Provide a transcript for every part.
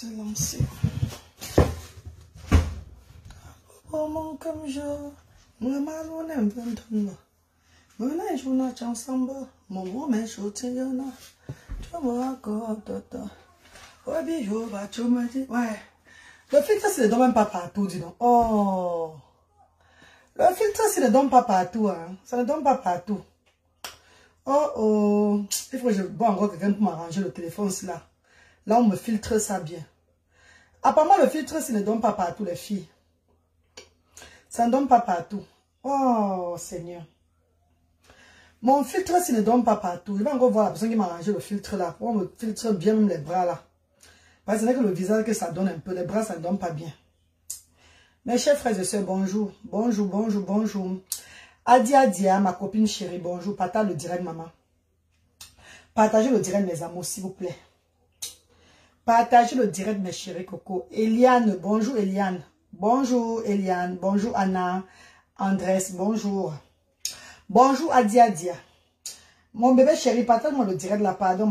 se lancer. Oh mon comme je, moi malon n'aime pas tomber. Moi là je n'ai pas ensemble. Mon gros mais je tiens là. Tu me racontes toi. Ouais bijou bah tu me dis ouais. Le filtre c'est ne donne même pas partout dis donc. Oh. Le filtre c'est ne donne pas partout hein. Ça ne donne pas partout. Oh oh. Il faut que je vois encore quelqu'un pour m'arranger le téléphone là. Là on me filtre ça bien. Apparemment le filtre c'est ne donne pas partout les filles. Ça ne donne pas partout. Oh, Seigneur. Mon filtre, s'il ne donne pas partout. Je vais encore voir la personne qui m'a arrangé le filtre là. On me filtre bien même les bras là. Parce que ce n'est que le visage que ça donne un peu. Les bras, ça ne donne pas bien. Mes chers frères et sœurs, bonjour. Bonjour, bonjour, bonjour. Adia, ma copine chérie, bonjour. Partage le direct, maman. Partagez le direct, mes amours, s'il vous plaît. Partagez le direct, mes chéris coco. Eliane, bonjour Eliane. Bonjour Eliane, bonjour Anna, Andrés, bonjour. Bonjour Adia. Mon bébé chéri, partage-moi le direct là, pardon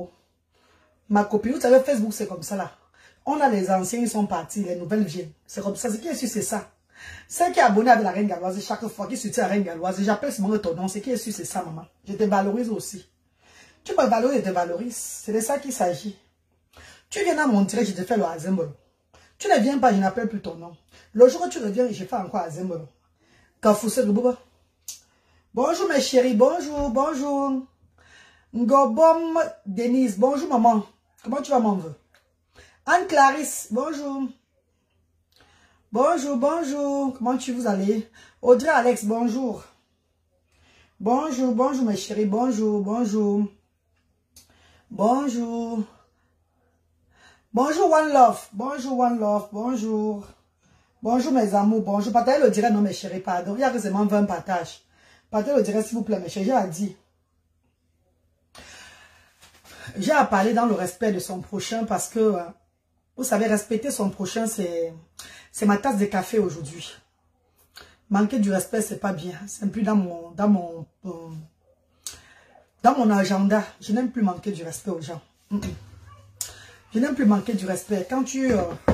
ma copine. Vous savez, Facebook c'est comme ça là. On a les anciens, ils sont partis, les nouvelles viennent. C'est comme ça, ce qui est sûr c'est ça. Celle qui est abonnée avec la Reine Galloise, chaque fois qui soutient la Reine Galloise, j'appelle seulement ton nom, ce qui est sûr c'est ça maman. Je te valorise aussi. Tu me valorises, je te valorise. C'est de ça qu'il s'agit. Tu viens dans mon direct, je te fais le Azembolo. Tu ne viens pas, je n'appelle plus ton nom. Le jour où tu reviens, je fais encore Azembolo. Kafousse de Bouba. Bonjour mes chéris, bonjour, bonjour. Ngobom Denise, bonjour maman. Comment tu vas mon vœu? Anne-Clarisse, bonjour. Bonjour, bonjour. Comment vous allez? Audrey Alex, bonjour. Bonjour, bonjour mes chéris, bonjour, bonjour. Bonjour. Bonjour One Love, bonjour One Love, bonjour. Bonjour mes amours, bonjour. Partagez le direct, non mes chéris, pardon. Il y a que seulement 20 partages. Partagez le direct s'il vous plaît mes chéris, j'ai dit. J'ai à parler dans le respect de son prochain parce que, vous savez, respecter son prochain, c'est ma tasse de café aujourd'hui. Manquer du respect, c'est pas bien. C'est plus dans mon agenda. Je n'aime plus manquer du respect aux gens. Je n'aime plus manquer du respect. Quand tu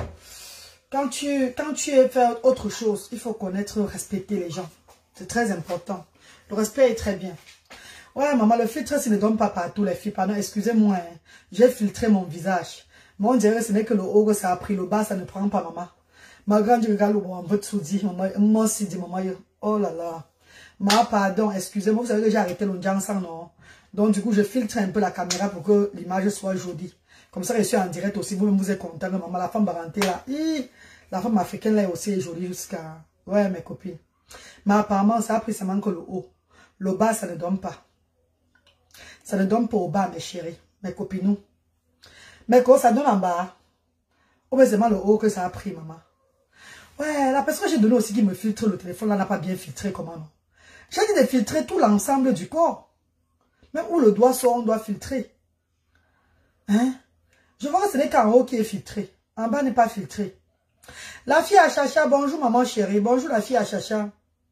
fais autre chose, il faut connaître, respecter les gens. C'est très important. Le respect est très bien. Ouais, maman, le filtre, ça ne donne pas partout, les filles. Pardon, excusez-moi. Hein. J'ai filtré mon visage. Moi, on dirait que ce n'est que le haut que ça a pris. Le bas, ça ne prend pas, maman. Ma grande, je regarde le bon, un peu de soudi. Maman, si dit, maman, oh là là. Ma, pardon, excusez-moi. Vous savez que j'ai arrêté le jansan, non? Donc, du coup, je filtre un peu la caméra pour que l'image soit jolie. Comme ça, je suis en direct aussi. Vous-même, vous êtes content. Maman, la femme barantée, là. La femme africaine, là, aussi est jolie jusqu'à... Ouais, mes copines. Mais apparemment, ça a pris seulement que le haut. Le bas, ça ne donne pas. Ça ne donne pas au bas, mes chéris, mes copines. Mais quand ça donne en bas, oh, mais c'est le haut que ça a pris, maman. Ouais, la personne que j'ai donné aussi qui me filtre le téléphone, là, n'a pas bien filtré, comment non? J'ai dit de filtrer tout l'ensemble du corps. Même où le doigt sort, on doit filtrer. Hein? Je vois que ce n'est qu'en haut qui est filtré. En bas n'est pas filtré. La fille à Chacha, bonjour maman chérie. Bonjour la fille à Chacha.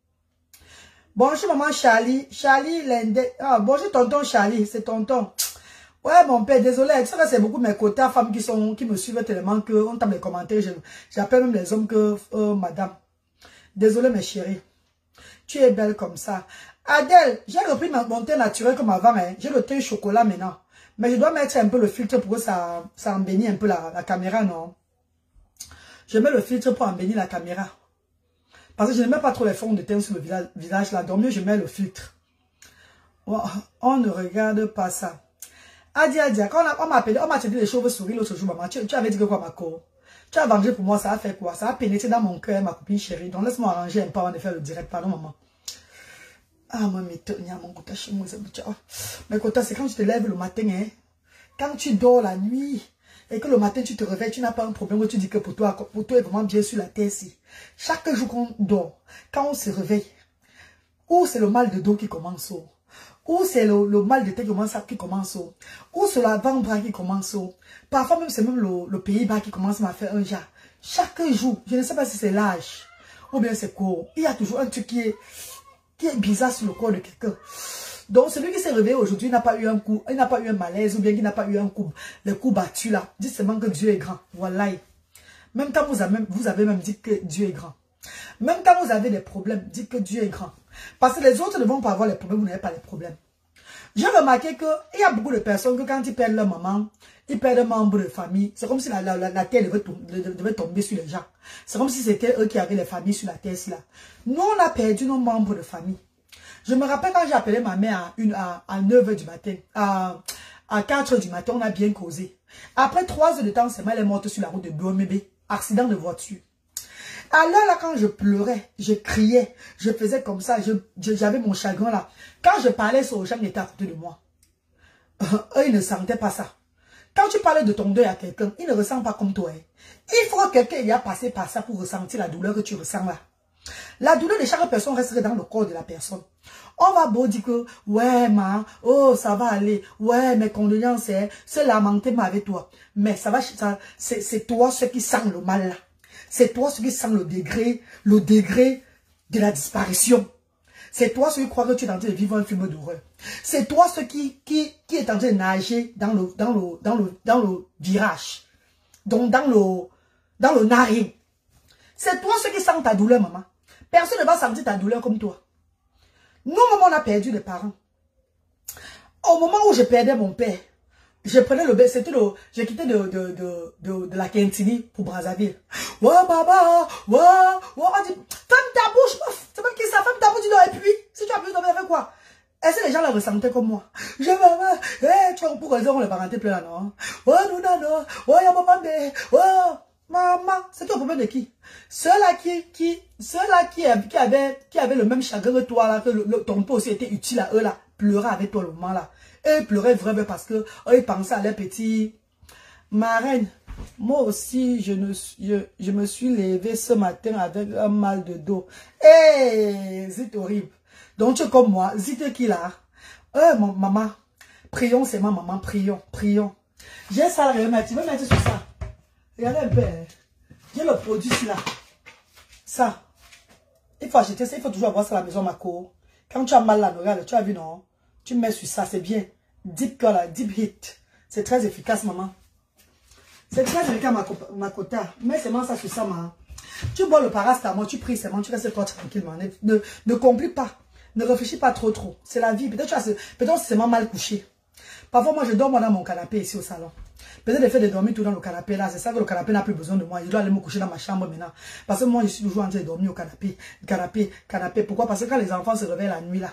Bonjour maman Charlie. Charlie Lende. Ah, bonjour tonton Charlie, c'est tonton. Ouais mon père, désolé. Tu sais que c'est beaucoup mes quotas femmes qui me suivent tellement que on tape les commentaires. J'appelle même les hommes que madame. Désolé mes chéris. Tu es belle comme ça. Adèle, j'ai repris mon teint naturel comme avant. Hein. J'ai le teint chocolat maintenant. Mais je dois mettre un peu le filtre pour que ça embellit un peu la caméra, non? Je mets le filtre pour embellir la caméra. Parce que je ne mets pas trop les fonds de teint sur le visage là. Donc mieux je mets le filtre. On ne regarde pas ça. Adia, quand on m'a appelé, on m'a dit les cheveux souris l'autre jour, maman. Tu avais dit que quoi, ma co? Tu as vengé pour moi, ça a fait quoi? Ça a pénétré dans mon cœur, ma copine chérie. Donc laisse-moi arranger un peu avant de faire le direct. Pardon, maman. Ah, moi, mais mon quota chez moi, mais quota, c'est quand tu te lèves le matin, hein. Quand tu dors la nuit, et que le matin tu te réveilles, tu n'as pas un problème où tu dis que pour toi est vraiment bien sur la terre ici. Chaque jour qu'on dort, quand on se réveille, ou c'est le mal de dos qui commence, ou c'est le mal de tête qui commence, ou c'est l'avant-bras qui commence, parfois même c'est même le pays-bas qui commence à faire un jas. Chaque jour, je ne sais pas si c'est l'âge, ou bien c'est quoi, il y a toujours un truc qui est bizarre sur le corps de quelqu'un. Donc, celui qui s'est réveillé aujourd'hui n'a pas eu un coup, il n'a pas eu un malaise ou bien qu'il n'a pas eu un coup, le coup battu là. Dites seulement que Dieu est grand. Voilà. Même quand vous avez même dit que Dieu est grand. Même quand vous avez des problèmes, dites que Dieu est grand. Parce que les autres ne vont pas avoir les problèmes, vous n'avez pas les problèmes. J'ai remarqué qu'il y a beaucoup de personnes que quand ils perdent leur maman, ils perdent un membre de famille. C'est comme si la terre devait tomber sur les gens. C'est comme si c'était eux qui avaient les familles sur la terre. Là. Nous, on a perdu nos membres de famille. Je me rappelle quand j'ai appelé ma mère à 9 h du matin, à 4 h du matin, on a bien causé. Après 3 heures de temps, c'est moi, elle est morte sur la route de Biomébé, accident de voiture. Alors là, quand je pleurais, je criais, je faisais comme ça, j'avais mon chagrin là. Quand je parlais, ce gens était à côté de moi. Eux, ils ne sentaient pas ça. Quand tu parlais de ton deuil à quelqu'un, il ne ressent pas comme toi. Hein. Il faut que quelqu'un ait passé par ça pour ressentir la douleur que tu ressens là. La douleur de chaque personne resterait dans le corps de la personne. On va beau dire que, ouais, oh, ça va aller. Ouais, mes condoléances, c'est lamenter avec toi. Mais ça va, c'est toi ce qui sent le mal là. C'est toi ce qui sent le degré de la disparition. C'est toi ce qui croit que tu es en train de vivre un film d'horreur. C'est toi ce qui est en train de nager dans le virage. Donc dans le narine. C'est toi ce qui sent ta douleur, maman. Personne ne va sentir ta douleur comme toi. Nous, maman, on a perdu des parents. Au moment où je perdais mon père, je prenais le bain, j'ai quitté de la Quintini pour Brazzaville. Ouais, papa, ouais, on dit, ferme ta bouche, c'est même qui ça, ferme ta bouche, dis donc, et puis, si tu as pu tomber avec quoi? Est-ce que les gens la ressentaient comme moi? Je veux, tu vois, pour raison, les parents plein là, non? Ouais, non, ouais, y'a maman, ouais, maman, c'est toi le problème de qui? Ceux-là qui avaient le même chagrin que toi, là, que ton père aussi était utile à eux, là, pleuraient avec toi le moment, là. Eux pleuraient vraiment parce que ils pensaient à leur petit. Ma reine, moi aussi, je me suis levée ce matin avec un mal de dos. Hé, c'est horrible. Donc, tu es comme moi, zite qui là? Maman, prions, c'est ma maman, prions. J'ai ça, regarde, tu veux mettre sur ça. Regardez un peu. J'ai le produit là. Ça. Il faut acheter ça, il faut toujours avoir ça à la maison, ma cour. Quand tu as mal là, regarde, tu as vu, non? Tu mets sur ça, c'est bien. Deep color, deep hit. C'est très efficace, maman. C'est très efficace, ma quota. Mets seulement ça sur ça, maman. Tu bois le paracétamol, tu pries seulement, tu restes toi tranquillement. Ne complique pas. Ne réfléchis pas trop. C'est la vie. Peut-être que c'est seulement mal couché. Parfois, moi, je dors dans mon canapé ici au salon. Peut-être le fait de dormir tout dans le canapé là, c'est ça que le canapé n'a plus besoin de moi. Je dois aller me coucher dans ma chambre maintenant. Parce que moi, je suis toujours en train de dormir au canapé. Canapé. Pourquoi? Parce que quand les enfants se réveillent la nuit là,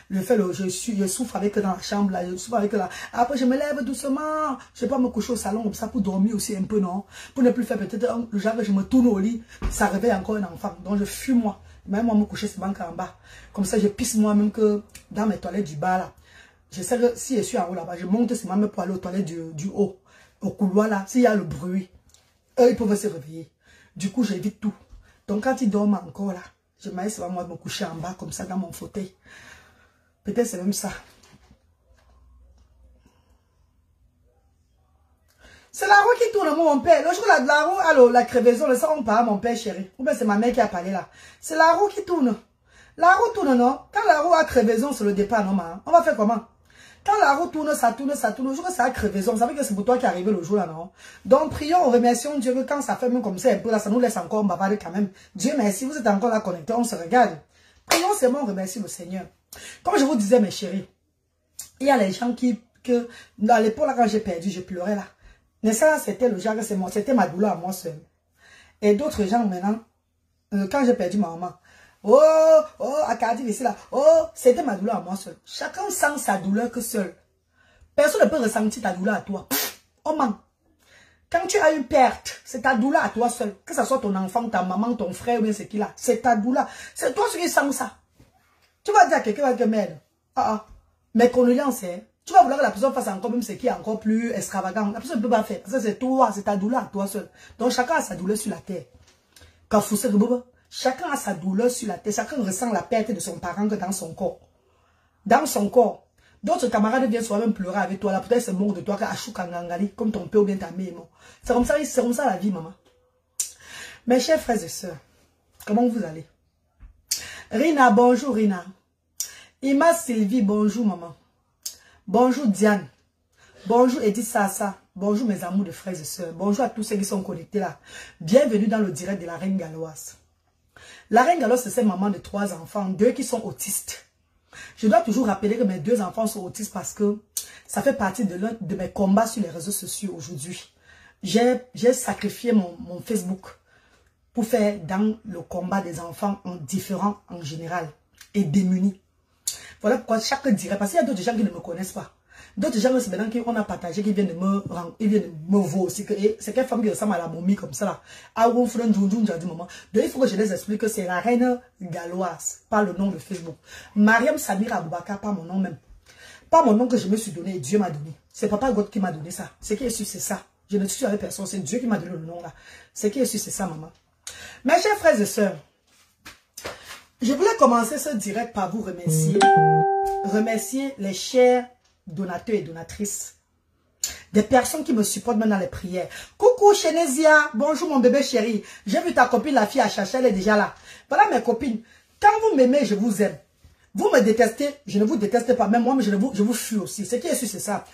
je souffre avec eux dans la chambre là, je souffre avec eux là. Après, je me lève doucement. Je ne vais pas me coucher au salon comme ça pour dormir aussi un peu, non? Pour ne plus faire peut-être le genre que je me tourne au lit, ça réveille encore un enfant. Donc, je fuis moi. Même moi, me coucher, c'est banque en bas. Comme ça, je pisse moi-même que dans mes toilettes du bas là. Je sais que si je suis en haut là-bas, je monte c'est même pour aller aux toilettes du haut. Au couloir là, s'il y a le bruit, eux ils peuvent se réveiller. Du coup, j'évite tout. Donc quand ils dorment encore là, je m'aille moi de me coucher en bas comme ça dans mon fauteuil. Peut-être c'est même ça. C'est la roue qui tourne, mon père. Le jour la roue, alors la crevaison, le sang on parle à mon père chéri. Ou bien c'est ma mère qui a parlé là. C'est la roue qui tourne. La roue tourne, non? Quand la roue a crevaison, c'est le départ, non, ma? On va faire comment? Quand la roue tourne, ça tourne. Le jour que ça a crevaison, ça veut dire que c'est pour toi qui est arrivé le jour là, non? Donc, prions, remercions Dieu que quand ça fait même comme ça un peu là, ça nous laisse encore bavarder quand même. Dieu merci, vous êtes encore là connectés, on se regarde. Prions seulement, on remercie le Seigneur. Comme je vous disais, mes chéris, il y a les gens à l'époque là, quand j'ai perdu, je pleurais là. Mais ça, c'était le genre, c'était ma douleur à moi seul. Et d'autres gens maintenant, quand j'ai perdu ma maman, Acadie ici là. C'était ma douleur à moi seul. Chacun sent sa douleur que seul. Personne ne peut ressentir ta douleur à toi. Oh man. Quand tu as une perte, c'est ta douleur à toi seul. Que ce soit ton enfant, ta maman, ton frère ou bien ce qu'il a. C'est ta douleur. C'est toi qui sens ça. Tu vas dire à quelqu'un que merde. Mes condoléances, hein. Tu vas vouloir que la personne fasse encore même ce qui est encore plus extravagant. La personne ne peut pas faire. Parce que c'est toi, c'est ta douleur à toi seul. Donc chacun a sa douleur sur la terre. Quand vous savez, chacun a sa douleur sur la tête. Chacun ressent la perte de son parent que dans son corps. Dans son corps. D'autres camarades viennent souvent même pleurer avec toi. Là, peut-être c'est mort de toi, comme ton père ou bien ta mère. C'est comme ça la vie, maman. Mes chers frères et sœurs, comment vous allez? Rina, bonjour Rina. Ima Sylvie, bonjour maman. Bonjour Diane. Bonjour Edith Sassa. Bonjour mes amours de frères et sœurs. Bonjour à tous ceux qui sont connectés là. Bienvenue dans le direct de la Reine Galloise. La Reine Galloise, c'est cette maman de 3 enfants, 2 qui sont autistes. Je dois toujours rappeler que mes 2 enfants sont autistes parce que ça fait partie de l'un de mes combats sur les réseaux sociaux aujourd'hui. J'ai sacrifié mon Facebook pour faire dans le combat des enfants différents en général et démunis. Voilà pourquoi chaque direct, parce qu'il y a d'autres gens qui ne me connaissent pas. D'autres gens, c'est maintenant qu'on a partagé, qui viennent de me voir aussi. C'est quelle femme qui ressemble à la momie comme ça là. Donc il faut que je les explique que c'est la Reine Galloise, pas le nom de Facebook. Mariam Samira Aboubakar, pas mon nom même. Pas mon nom que je me suis donné, Dieu m'a donné. C'est Papa God qui m'a donné ça. Ce qui est sûr, c'est ça. Je ne suis avec personne, c'est Dieu qui m'a donné le nom là. Ce qui est sûr, c'est ça, maman. Mes chers frères et sœurs, je voulais commencer ce direct par vous remercier. Remercier les chers donateurs et donatrices. Des personnes qui me supportent même dans les prières. Coucou Chénésia, bonjour mon bébé chéri. J'ai vu ta copine, la fille à chercher, elle est déjà là. Voilà mes copines. Quand vous m'aimez, je vous aime. Vous me détestez, je ne vous déteste pas. Même moi, mais je vous fuis aussi. Ce qui est sûr, c'est ça.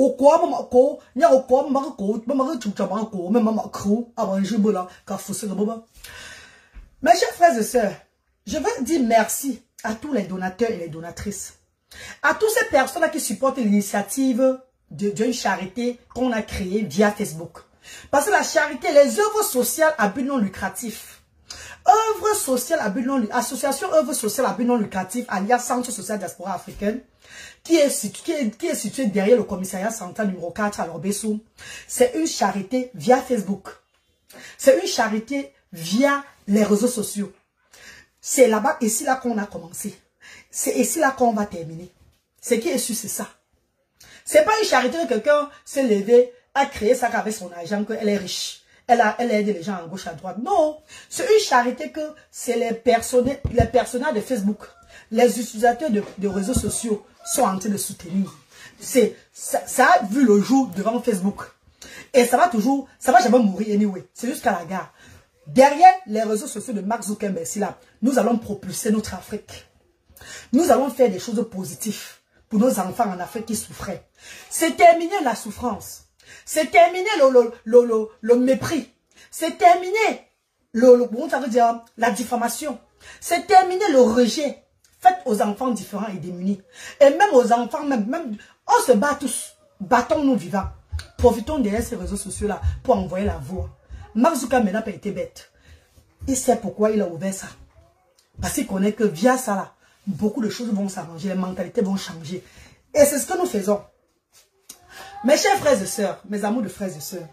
Mes chers frères et sœurs, je veux dire merci à tous les donateurs et les donatrices. À toutes ces personnes qui supportent l'initiative d'une charité qu'on a créée via Facebook. Parce que la charité, les œuvres sociales à but non lucratif. Œuvre sociale à but non lucratif, association œuvre sociale à but non lucratif, alias Centre social diaspora africaine, qui est situé derrière le commissariat central numéro 4 à Lorbessou. C'est une charité via Facebook. C'est une charité via les réseaux sociaux. C'est là-bas, ici là qu'on a commencé. C'est ici là qu'on va terminer. Ce qui est sûr, c'est ça. C'est pas une charité que quelqu'un s'est levé, a créé ça avec son argent, qu'elle est riche. Elle aide les gens à gauche, à droite. Non. C'est une charité que c'est les personnages de Facebook. Les utilisateurs de réseaux sociaux sont en train de soutenir. Ça a vu le jour devant Facebook. Et ça va toujours, ça va jamais mourir anyway. C'est jusqu'à la gare. Derrière les réseaux sociaux de Mark Zuckerberg, là, nous allons propulser notre Afrique. Nous allons faire des choses positives pour nos enfants en Afrique qui souffraient. C'est terminé la souffrance. C'est terminé le mépris. C'est terminé ça veut dire, la diffamation. C'est terminé le rejet fait aux enfants différents et démunis. Et même aux enfants, même on se bat tous. Battons-nous vivants. Profitons de ces réseaux sociaux-là pour envoyer la voix. Mark Zuckerberg n'a pas été bête. Il sait pourquoi il a ouvert ça. Parce qu'il connaît que via ça, là, beaucoup de choses vont s'arranger, les mentalités vont changer. Et c'est ce que nous faisons. Mes chers frères et sœurs, mes amours de frères et sœurs,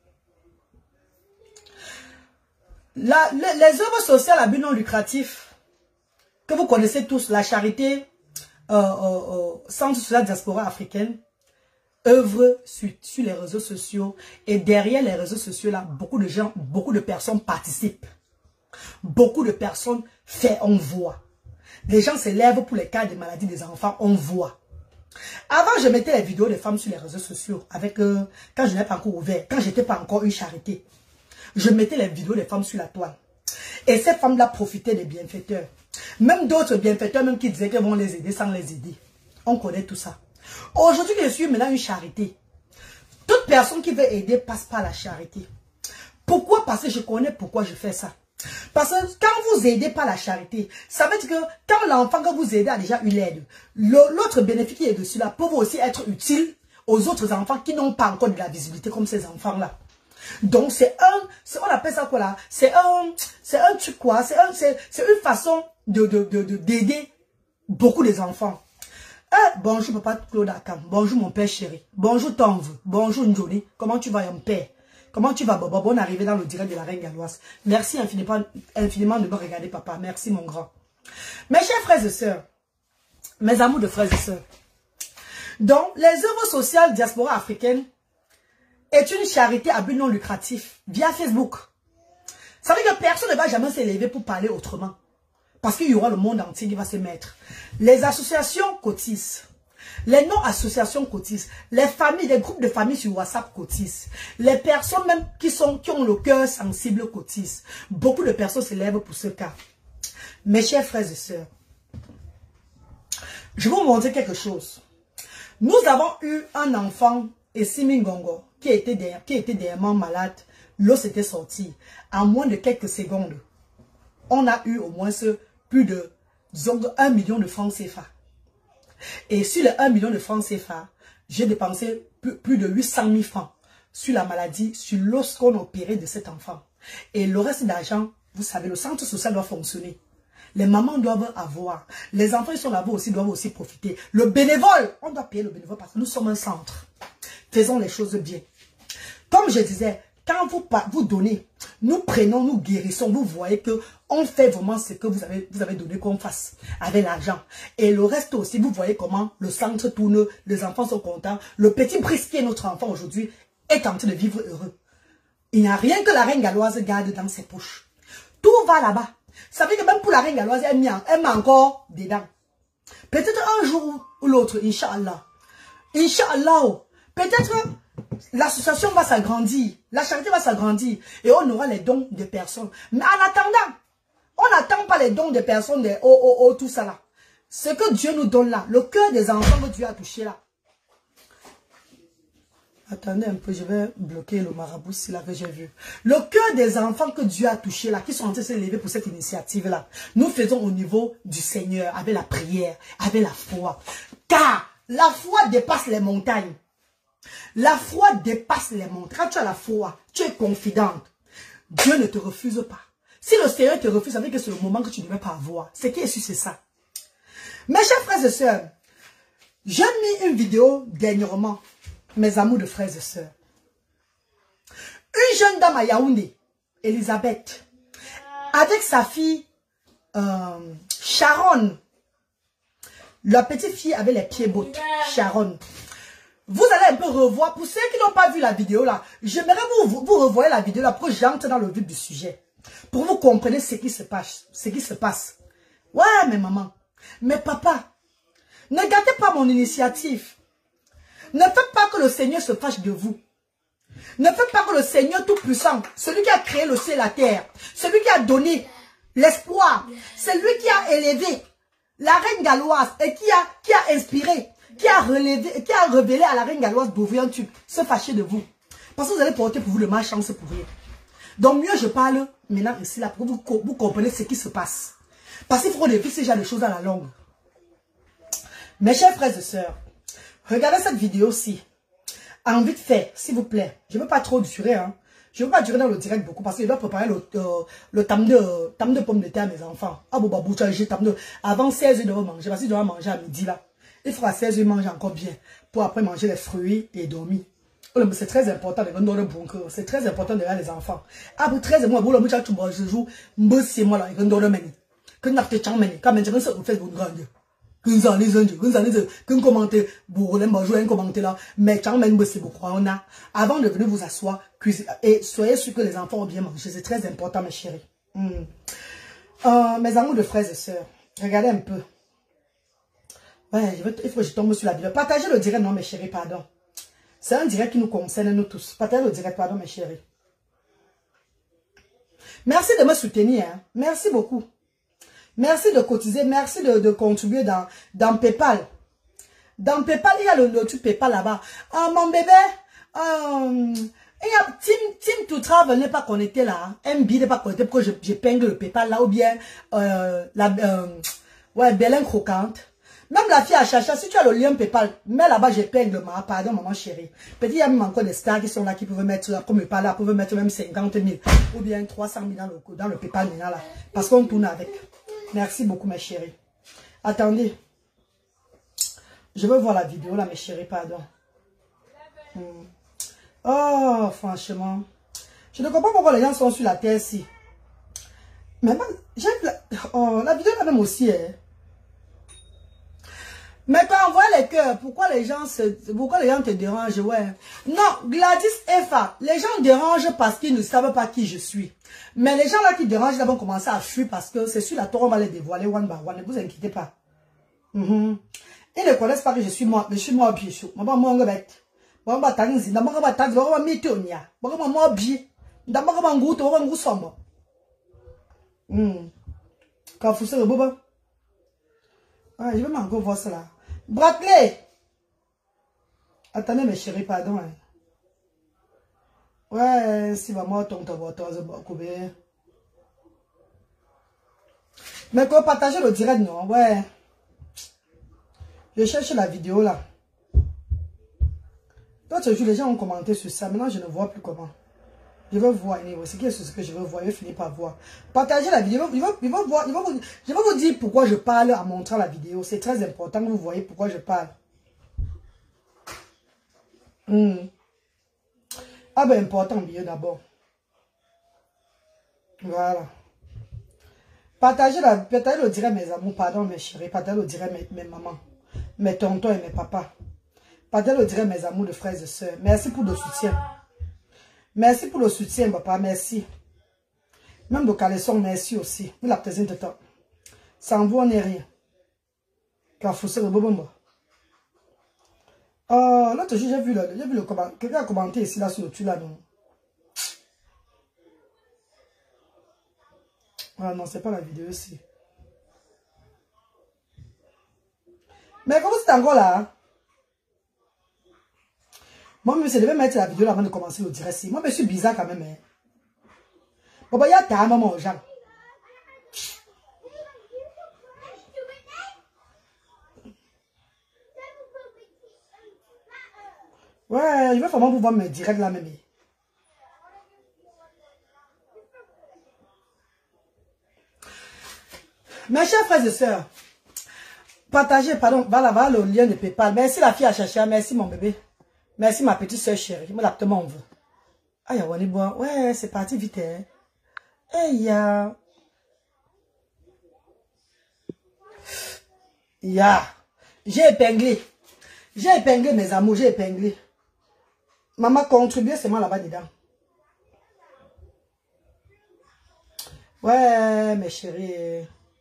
les œuvres sociales à but non lucratif, que vous connaissez tous, la charité, Centre social diaspora africaine, œuvre sur les réseaux sociaux. Et derrière les réseaux sociaux, là, beaucoup de gens, beaucoup de personnes participent. Beaucoup de personnes on voit. Les gens se lèvent pour les cas de maladies des enfants, on voit. Avant, je mettais les vidéos des femmes sur les réseaux sociaux, avec quand je n'ai pas encore ouvert, quand j'étais pas encore une charité. Je mettais les vidéos des femmes sur la toile. Et ces femmes-là profitaient des bienfaiteurs. Même d'autres bienfaiteurs, même qui disaient qu'ils vont les aider sans les aider. On connaît tout ça. Aujourd'hui, je suis maintenant une charité. Toute personne qui veut aider passe par la charité. Pourquoi? Parce que je connais pourquoi je fais ça. Parce que quand vous aidez par la charité, ça veut dire que quand l'enfant que vous aidez a déjà eu l'aide, l'autre bénéfice qui est dessus là peut aussi être utile aux autres enfants qui n'ont pas encore de la visibilité comme ces enfants-là. Donc on appelle ça quoi là? C'est un truc quoi? C'est une façon d'aider beaucoup les enfants. Bonjour papa Claude Akam, bonjour mon père chéri, bonjour Tonve, bonjour Njoli, comment tu vas mon père? Comment tu vas, Bobo? Bonne arrivée dans le direct de la Reine Galloise. Merci infiniment de me regarder, papa. Merci, mon grand. Mes chers frères et sœurs, mes amours de frères et sœurs, donc, les œuvres sociales diaspora africaine est une charité à but non lucratif via Facebook. Ça veut dire que personne ne va jamais s'élever pour parler autrement. Parce qu'il y aura le monde entier qui va se mettre. Les associations cotisent. Les non-associations cotisent. Les familles, les groupes de familles sur WhatsApp cotisent. Les personnes même qui ont le cœur sensible cotisent. Beaucoup de personnes se lèvent pour ce cas. Mes chers frères et sœurs, Je vais vous montrer quelque chose. Nous avons eu un enfant, Essimi Ngongo, qui était dernièrement malade. L'eau s'était sortie. En moins de quelques secondes, on a eu au moins plus de, disons, 1 million de francs CFA. Et sur les 1 million de francs CFA, j'ai dépensé plus de 800 000 francs sur la maladie, sur l'os qu'on a opéré de cet enfant. Et le reste d'argent, vous savez, le centre social doit fonctionner. Les mamans doivent avoir. Les enfants, ils sont là-bas aussi, doivent aussi profiter. Le bénévole, on doit payer le bénévole parce que nous sommes un centre. Faisons les choses bien. Comme je disais, quand vous donnez, nous prenons, nous guérissons, vous voyez que on fait vraiment ce que vous avez donné qu'on fasse avec l'argent. Et le reste aussi, vous voyez comment le centre tourne, les enfants sont contents. Le petit brisquet, notre enfant aujourd'hui, est en train de vivre heureux. Il n'y a rien que la reine galloise garde dans ses poches. Tout va là-bas. Ça veut dire que même pour la reine galloise, elle met encore dedans. Peut-être un jour ou l'autre, Inch'Allah. Inch'Allah. Peut-être l'association va s'agrandir. La charité va s'agrandir. Et on aura les dons des personnes. Mais en attendant, on n'attend pas les dons des personnes, tout ça là. Ce que Dieu nous donne là, le cœur des enfants que Dieu a touché là. Attendez un peu, je vais bloquer le marabout si là que j'ai vu. Le cœur des enfants que Dieu a touché là, qui sont en train de se lever pour cette initiative là, nous faisons au niveau du Seigneur, avec la prière, avec la foi. Car la foi dépasse les montagnes. La foi dépasse les montagnes. Quand tu as la foi, tu es confidente. Dieu ne te refuse pas. Si le Seigneur te refuse, ça veut dire que c'est le moment que tu ne devais pas avoir. Ce qui est sûr, c'est ça. Mes chers frères et sœurs, j'ai mis une vidéo dernièrement. Mes amours de frères et sœurs. Une jeune dame à Yaoundé, Elisabeth, avec sa fille Sharon. La petite fille avait les pieds beaux. Sharon. Vous allez un peu revoir. Pour ceux qui n'ont pas vu la vidéo là, j'aimerais vous revoyer la vidéo là pour que j'entre dans le vif du sujet. Pour que vous compreniez ce qui se passe. Ouais, mes mamans. Mais papa, ne gâtez pas mon initiative. Ne faites pas que le Seigneur se fâche de vous. Ne faites pas que le Seigneur Tout-Puissant, celui qui a créé le ciel et la terre, celui qui a donné l'espoir, celui qui a élevé la reine galloise et qui a inspiré, qui a révélé à la reine galloise d'ouvrir un tube, se fâcher de vous. Parce que vous allez porter pour vous le malchance pour rien. Donc mieux je parle maintenant ici là pour que vous compreniez ce qui se passe. Parce qu'il faut qu'on évite ce genre de choses à la longue. Mes chers frères et sœurs, regardez cette vidéo-ci. En vite fait, s'il vous plaît. Je ne veux pas trop durer. Hein. Je ne veux pas durer dans le direct beaucoup parce que je dois préparer le tam de pommes de terre à mes enfants. Ah bon, avant 16h, ils doivent manger. Parce qu'ils doivent manger à midi là. Il faut à 16h manger encore bien. Pour après manger les fruits et dormir. C'est très important de donner le bon cœur. C'est très important de regarder les enfants. Après 13 mois, vous avez tout bon jour. C'est moi là, ils donner meni. Que n'a pas de chance meni. Quand même, je vais faire une grande. Qu'un commenter, vous jouer un commentaire là, mais quand même c'est beaucoup. On a, avant de venir vous asseoir, cuisiner, et soyez sûr que les enfants ont bien mangé. C'est très important, mes chéris. Mes amours de frères et sœurs, regardez un peu. Ouais, il faut que je tombe sur la vidéo. Partagez le direct, non, mes chéris, pardon. C'est un direct qui nous concerne, nous tous. Partagez le direct, pardon, mes chéris. Merci de me soutenir. Hein. Merci beaucoup. Merci de cotiser, merci de contribuer dans PayPal. Dans PayPal, il y a le truc PayPal là-bas. Mon bébé, il y a Team to Travel n'est pas connecté là. MB n'est pas connecté pour que j'épingle le PayPal là. Ou bien, Bélin croquante. Même la fille à Chacha, si tu as le lien PayPal, mets là-bas, j'épingle ma, pardon, maman chérie. Peut-être il y a même encore des stars qui sont là, qui peuvent mettre, là, comme PayPal là, peuvent mettre même 50 000 ou bien 300 000 dans le PayPal maintenant là. Parce qu'on tourne avec. Merci beaucoup, mes chéris. Attendez. Je veux voir la vidéo, là, mes chéris, pardon. Oh, franchement. Je ne comprends pas pourquoi les gens sont sur la terre, si. Mais même, j'ai la vidéo, là, même aussi, hein. Mais quand on voit les cœurs, pourquoi les gens te dérangent, ouais. Non, Gladys Effa, les gens dérangent parce qu'ils ne savent pas qui je suis. Mais les gens là qui dérangent, ils vont commencer à fuir parce que c'est sur la tour, on va les dévoiler one by one, ne vous inquiétez pas. Ils ne connaissent pas que je suis moi au pied chaud. Moi, on va bête. Moi, on va tanzi, on va tanzi, on va mettre au nia. Moi, au pied. D'abord, on va ngouto, on va ngou sombre. Quand vous serez boba. Ah, je vais encore voir cela. Bradley! Attendez, mes chéris, pardon. Hein. Ouais, si vraiment ton combien. Mais qu'on partage le direct, non? Ouais. Je cherche la vidéo là. L'autre jour, les gens ont commenté sur ça. Maintenant, je ne vois plus comment. Je veux voir. C'est ce que je veux voir. Je vais finir par voir. Partagez la vidéo. Je vais vous dire pourquoi je parle en montrant la vidéo. C'est très important que vous voyez pourquoi je parle. Ah ben, important, bien d'abord. Voilà. Partagez le direct, mes amours. Pardon, mes chéris. Partagez le direct, mes mamans. Mes tontons et mes papas. Partagez le direct, mes amours de frères et sœurs. Merci pour le soutien. Merci pour le soutien, papa. Merci. Même le caleçon, merci aussi. Il a besoin de temps. Sans vous, on n'est rien. Car faut se le bon. L'autre jour, j'ai vu le commentaire. Quelqu'un a commenté ici, là, sur le tuyau, là, non? Ah non, c'est pas la vidéo ici. Mais comment c'est encore là? Hein? Moi, je devais mettre la vidéo là avant de commencer le direct. Moi, je suis bizarre quand même. Hein. Bon, il y a ta maman aux gens. Ouais, je vais vraiment pouvoir me direct là même. Mes chers frères et sœurs, partagez, pardon, voilà le lien de PayPal. Merci la fille à chercher, merci mon bébé. Merci ma petite soeur chérie. Moi, l'aptement on veut. Aïe, on est bon. Ouais, c'est parti vite. Hein. Hey, J'ai épinglé. J'ai épinglé mes amours, j'ai épinglé. Maman contribue, c'est moi là-bas dedans. Ouais, mes chéris.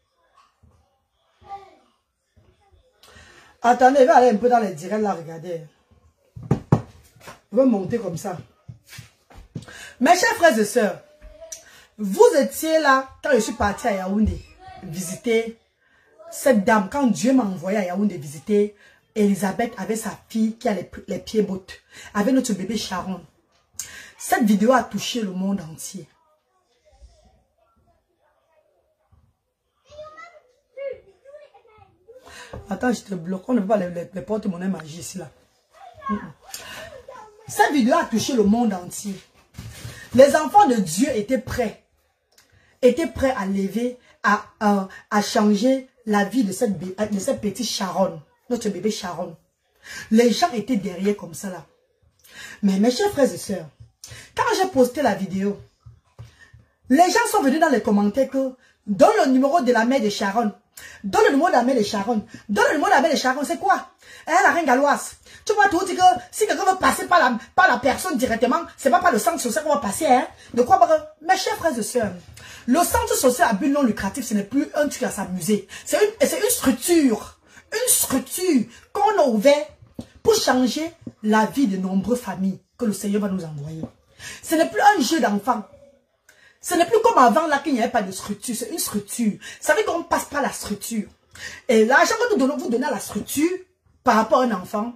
Attendez, je vais aller un peu dans les directs là, regardez. Je vais monter comme ça. Mes chers frères et sœurs, vous étiez là quand je suis partie à Yaoundé visiter cette dame. Quand Dieu m'a envoyé à Yaoundé visiter Elisabeth avec sa fille qui a les pieds bottes, avec notre bébé Sharon. Cette vidéo a touché le monde entier. Attends, je te bloque. On ne peut pas les porte-monnaie magiques ici là. Cette vidéo a touché le monde entier. Les enfants de Dieu étaient prêts. Étaient prêts à lever, à changer la vie de cette petite Sharon. Notre bébé Sharon. Les gens étaient derrière comme ça là. Mais mes chers frères et sœurs, quand j'ai posté la vidéo, les gens sont venus dans les commentaires que donne le numéro de la mère de Sharon. Donne le numéro de la mère de Sharon. Donne le numéro de la mère de Sharon, c'est quoi? Elle a la reine galloise. Tu vois, tout dit que si quelqu'un veut passer par la personne directement, c'est pas par le centre social qu'on va passer. Hein? De quoi, mes chers frères et sœurs, le centre social à but non lucratif, ce n'est plus un truc à s'amuser. C'est une structure. Une structure qu'on a ouverte pour changer la vie de nombreuses familles que le Seigneur va nous envoyer. Ce n'est plus un jeu d'enfant. Ce n'est plus comme avant là qu'il n'y avait pas de structure. C'est une structure. Vous savez qu'on passe par la structure. Et l'argent que nous donnons, vous donnez à la structure par rapport à un enfant.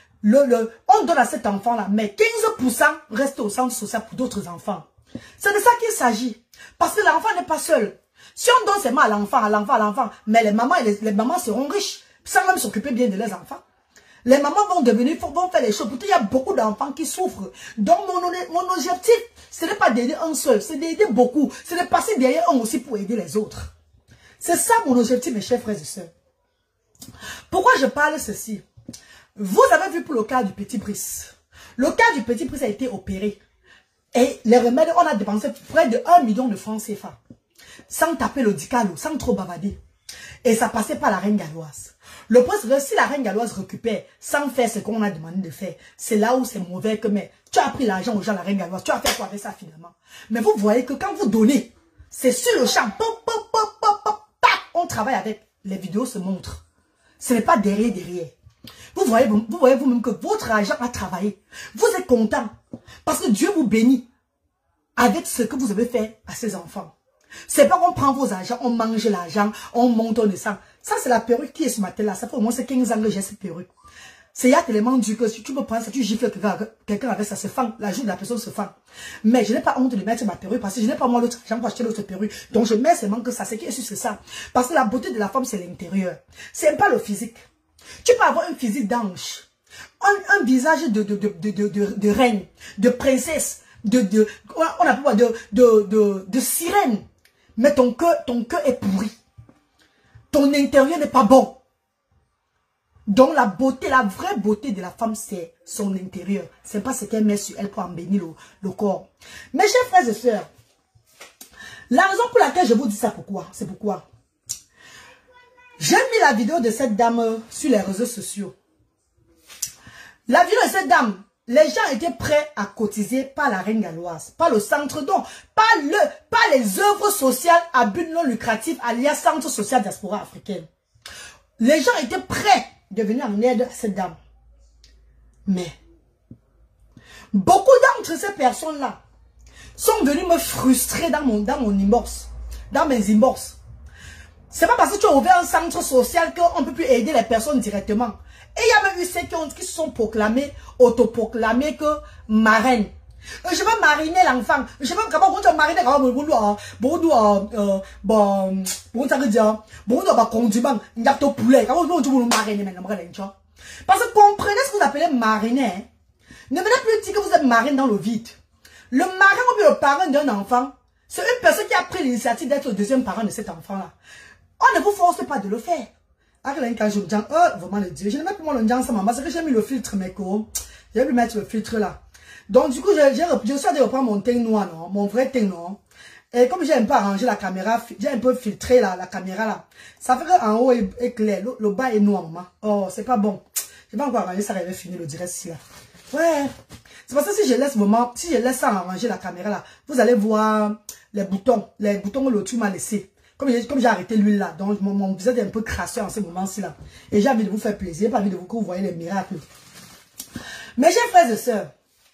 On donne à cet enfant-là, mais 15% reste au centre social pour d'autres enfants. C'est de ça qu'il s'agit. Parce que l'enfant n'est pas seul. Si on donne seulement à l'enfant, mais les mamans seront riches, sans même s'occuper bien de leurs enfants. Les mamans vont faire les choses. Pourtant, il y a beaucoup d'enfants qui souffrent. Donc, mon objectif, ce n'est pas d'aider un seul, c'est d'aider beaucoup. C'est de passer derrière un aussi pour aider les autres. C'est ça mon objectif, mes chers frères et sœurs. Pourquoi je parle ceci? Vous avez vu pour le cas du Petit Brice. Le cas du Petit Brice a été opéré. Et les remèdes, on a dépensé près de 1 million de francs CFA. Sans taper le dicalo, sans trop bavader. Et ça passait par la reine galloise. Le problème, si la reine galloise récupère sans faire ce qu'on a demandé de faire, c'est là où c'est mauvais que, mais tu as pris l'argent aux gens, la reine galloise, tu as fait quoi avec ça finalement? Mais vous voyez que quand vous donnez, c'est sur le champ, pop, pop, pop, pop, pop, tac, on travaille avec, les vidéos se montrent. Ce n'est pas derrière. Vous voyez vous-même que votre argent a travaillé. Vous êtes content parce que Dieu vous bénit avec ce que vous avez fait à ses enfants. C'est pas qu'on prend vos argent, on mange l'argent, on monte, on descend. Ça, c'est la perruque qui est ce matin-là. Ça fait au moins 15 ans que j'ai cette perruque. C'est il y a tellement dur que si tu peux prendre ça, tu gifles quelqu'un avec ça, se fend. La joue de la personne se fend. Mais je n'ai pas honte de mettre ma perruque parce que je n'ai pas moi l'autre argent pour acheter l'autre perruque. Donc je mets seulement que ça. C'est qui est sûr, c'est ça. Parce que la beauté de la femme, c'est l'intérieur. C'est pas le physique. Tu peux avoir un physique d'ange. Un visage de reine, de princesse, on appelle de sirène. Mais ton cœur est pourri. Ton intérieur n'est pas bon. Donc la beauté, la vraie beauté de la femme, c'est son intérieur. C'est pas ce qu'elle met sur elle pour embellir le corps. Mes chers frères et sœurs, la raison pour laquelle je vous dis ça, c'est pourquoi j'ai mis la vidéo de cette dame sur les réseaux sociaux. La vidéo de cette dame, les gens étaient prêts à cotiser par la reine galloise, par le centre don, par les œuvres sociales à but non lucratif, alias Centre social diaspora africaine. Les gens étaient prêts de venir en aide à cette dame. Mais, beaucoup d'entre ces personnes-là sont venus me frustrer dans mon inbox, dans mes inbox. C'est pas parce que tu as ouvert un centre social qu'on ne peut plus aider les personnes directement. Et il y a même eu ceux qui se sont proclamés, autoproclamés que marraine. Je veux mariner l'enfant. Je veux comment on mariner quand parce que comprenez ce que vous appelez mariner. Ne venez plus dire que vous êtes marine dans le vide. Le marin ou bien le parent d'un enfant, c'est une personne qui a pris l'initiative d'être le deuxième parent de cet enfant-là. On ne vous force pas de le faire. Quand je me dis, vraiment le Dieu, je ne mets plus mon le ça, maman, parce que j'ai mis le filtre, mais j'ai pu mettre le filtre là. Donc, du coup, je suis allé reprendre mon teint noir, non, mon vrai teint noir. Et comme j'ai un peu arrangé la caméra, j'ai un peu filtré la caméra là. Ça fait qu'en haut est clair, le bas est noir, maman. Oh, c'est pas bon. Je vais encore arranger ça, il va finir le direct ici là. Ouais. C'est parce que si je laisse ça arranger la caméra là, vous allez voir les boutons que l'autre m'a laissé. Comme j'ai arrêté l'huile là, donc mon visage est un peu crasseux en ce moment-ci là. Et j'ai envie de vous faire plaisir, pas envie de vous que vous voyez les miracles. Mes chers frères et sœurs,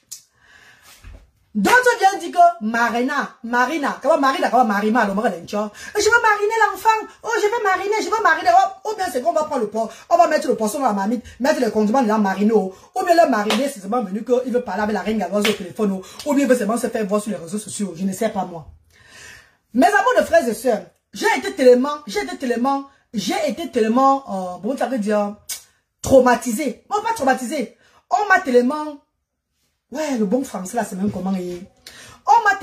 d'autres viennent dire que Marina, comment Marina, comment Marima, je veux mariner l'enfant, oh je veux mariner, oh, ou bien c'est qu'on va prendre le pot, on va mettre le poisson dans la marmite, mettre le condiment dans la marine, ou bien le mariner, c'est seulement venu qu'il veut parler avec la reine galloise au téléphone, ou bien il veut seulement se faire voir sur les réseaux sociaux, je ne sais pas moi. Mes amours de frères et sœurs, j'ai été tellement, bon, ça veut dire, traumatisé. Non, pas traumatisé. On m'a tellement, ouais, le bon français là, c'est même comment il est. On m'a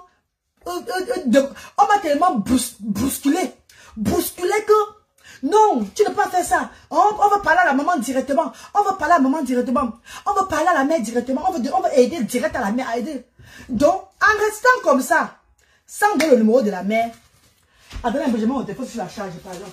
tellement bousculé que, non, tu ne peux pas faire ça. On va parler à la maman directement. On va parler à la maman directement. On va parler à la mère directement. On va aider direct à la mère à aider. Donc, en restant comme ça, sans donner le numéro de la mère, attendez un peu, je mets mon téléphone sur la charge, par exemple.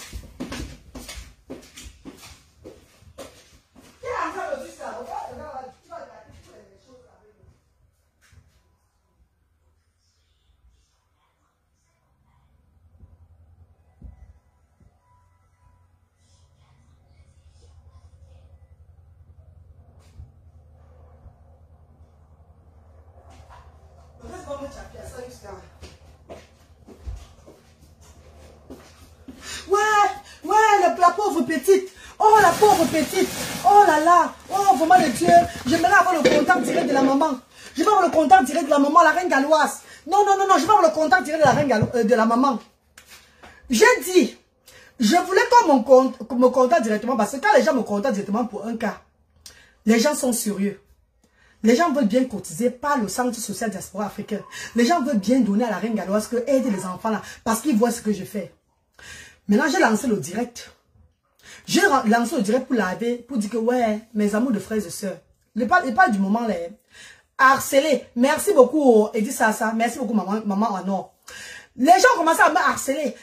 La pauvre petite. Oh, la pauvre petite. Oh là là. Oh, vraiment le Dieu. J'aimerais avoir le contact direct de la maman. Je veux avoir le contact direct de la maman, la reine galloise. Non, je veux avoir le contact direct de la reine de la maman. J'ai dit, je voulais qu'on me contacte directement parce que quand les gens me contactent directement pour un cas, les gens sont sérieux. Les gens veulent bien cotiser par le Centre social diaspora africain. Les gens veulent bien donner à la reine galloise que aider les enfants là parce qu'ils voient ce que je fais. Maintenant, j'ai lancé le direct. J'ai lancé le direct pour laver, pour dire que ouais, mes amours de frères et sœurs. Il parle du moment là. Harceler. Merci beaucoup, Edith Sassa. Merci beaucoup, maman Anor. Les gens commencent à me harceler.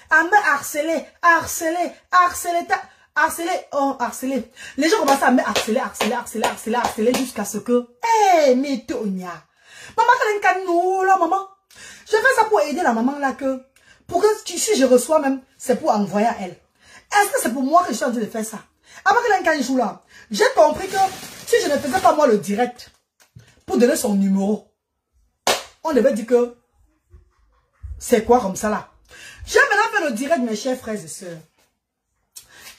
Harceler. Les gens commencent à me harceler jusqu'à ce que, mais Tonya. Maman. Je fais ça pour aider la maman là que, pour que si je reçois même, c'est pour envoyer à elle. Est-ce que c'est pour moi que je suis en train de faire ça? Après que là, j'ai compris que si je ne faisais pas moi le direct pour donner son numéro, on devait dire que c'est quoi comme ça là? J'ai maintenant fait le direct, mes chers frères et sœurs.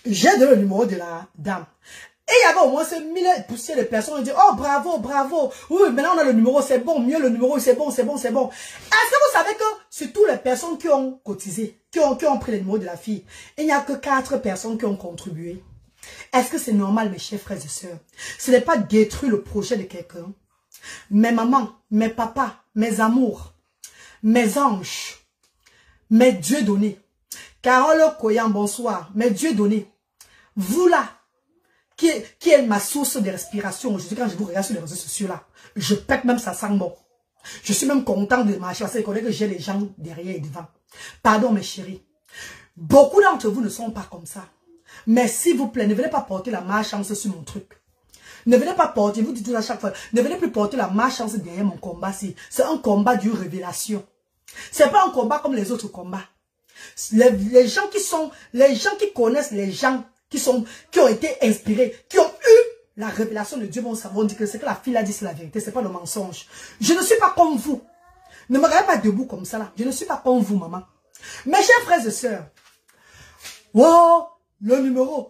J'ai donné le numéro de la dame. Et il y avait au moins ces 1000 poussières de personnes qui disaient, oh bravo, bravo. Oui, maintenant on a le numéro, c'est bon, mieux le numéro, c'est bon, c'est bon, c'est bon. Est-ce que vous savez que sur toutes les personnes qui ont cotisé, qui ont pris le numéro de la fille, il n'y a que 4 personnes qui ont contribué? Est-ce que c'est normal, mes chers frères et sœurs? Ce n'est pas détruire le projet de quelqu'un. Mes mamans, mes papas, mes amours, mes anges, mes dieux donnés. Carole Koyan, bonsoir. Mes dieux donnés. Vous là, qui est ma source de respiration. Aujourd'hui, quand je vous regarde sur les réseaux sociaux là, je pète même, ça sent bon. Je suis même content de marcher parce que j'ai les gens derrière et devant. Pardon mes chéris. Beaucoup d'entre vous ne sont pas comme ça. Mais s'il vous plaît, ne venez pas porter la malchance sur mon truc. Ne venez pas porter, vous dites tout à chaque fois, ne venez plus porter la malchance derrière mon combat. C'est un combat d'une révélation. C'est pas un combat comme les autres combats. Les gens qui connaissent les gens qui ont été inspirés, qui ont eu la révélation de Dieu vont savoir dire que ce que la fille a dit, c'est la vérité, c'est pas le mensonge. Je ne suis pas comme vous. Ne me regardez pas debout comme ça là. Je ne suis pas comme vous, maman. Mes chers frères et sœurs, wow, le numéro.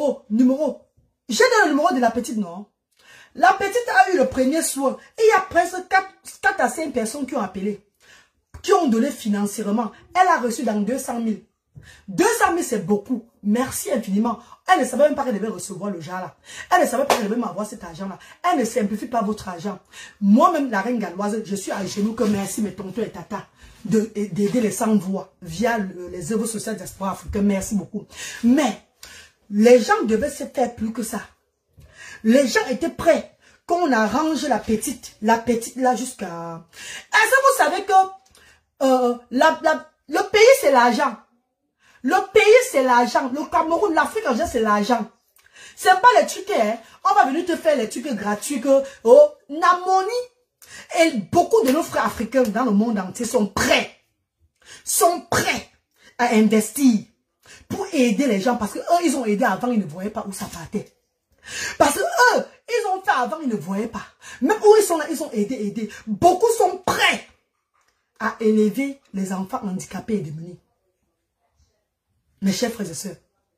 J'ai donné le numéro de la petite, non? La petite a eu le premier soin. Et il y a presque 4 à 5 personnes qui ont appelé, qui ont donné financièrement. Elle a reçu dans 200 000. 200 000, c'est beaucoup. Merci infiniment. Elle ne savait même pas qu'elle devait recevoir le genre là. Elle ne savait pas qu'elle devait m'avoir cet argent-là. Elle ne simplifie pas votre argent. Moi-même, la reine galloise, je suis à genoux que merci mes tontons et tata d'aider les sans-voix via les œuvres sociales diaspora africaines. Merci beaucoup. Mais les gens devaient se faire plus que ça. Les gens étaient prêts qu'on arrange la petite là jusqu'à... Est-ce que vous savez que le pays c'est l'argent? Le pays c'est l'argent. Le Cameroun, l'Afrique en général c'est l'argent. C'est pas les trucs, hein. On va venir te faire les trucs gratuits que, oh, Namoni. Et beaucoup de nos frères africains dans le monde entier sont prêts à investir pour aider les gens parce que eux, ils ont aidé avant, ils ne voyaient pas où ça partait. Parce que eux, ils ont fait avant, ils ne voyaient pas. Même où ils sont là, ils ont aidé. Beaucoup sont prêts à élever les enfants handicapés et démunis. Mes chers frères et sœurs.